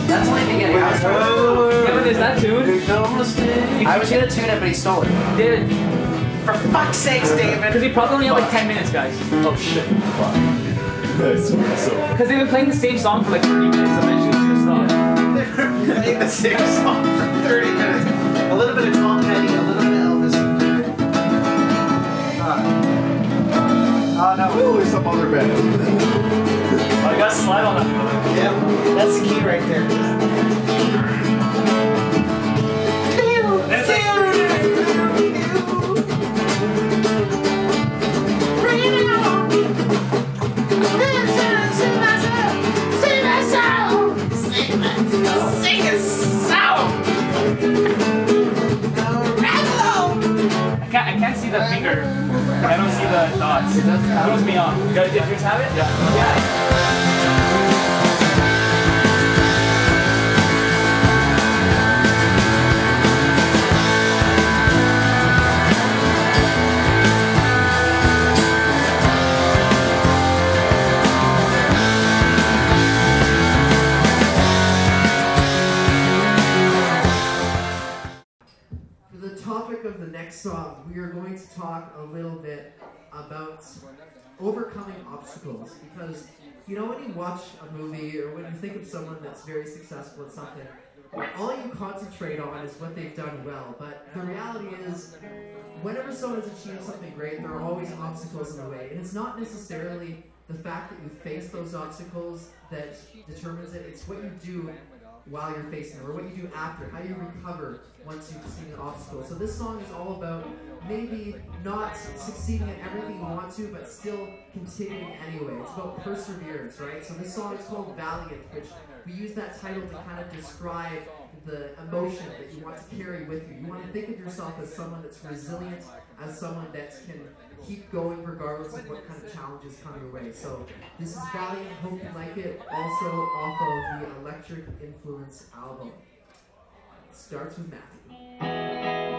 That's only thing I was Kevin, is that tune? I was gonna tune it, but he stole it. He did. For fuck's sakes, David! Because he probably only had like 10 minutes, guys. Oh shit. Fuck. Nice. Because they've been playing the same song for like 30 minutes, so eventually it's gonna stop. They've been playing the same song for 30 minutes. A little bit of Tom Petty, a little bit of Elvis. Oh no, probably some other band. Oh, I got to slide on that. Yeah, that's the key right there. I can't see the finger. I don't see the dots. It throws me off. You guys have it? Yeah. Of the next song, we are going to talk a little bit about overcoming obstacles, because you know, when you watch a movie or when you think of someone that's very successful at something, all you concentrate on is what they've done well, but the reality is whenever someone has achieved something great, there are always obstacles in the way, and it's not necessarily the fact that you face those obstacles that determines it, it's what you do while you're facing them, or what you do after, how you recover once you've seen an obstacle. So this song is all about maybe not succeeding at everything you want to, but still continuing anyway. It's about perseverance, right? So this song is called Valiant, which we use that title to kind of describe the emotion that you want to carry with you. You want to think of yourself as someone that's resilient, as someone that can keep going regardless of what kind of challenges come your way. So this is Valiant, hope you like it, also off of the Electric Influence album. It starts with Matthew.